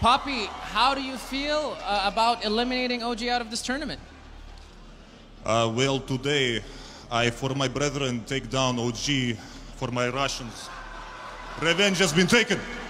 Puppey, how do you feel about eliminating OG out of this tournament? Well, today, I, for my brethren, take down OG. For my Russians, revenge has been taken.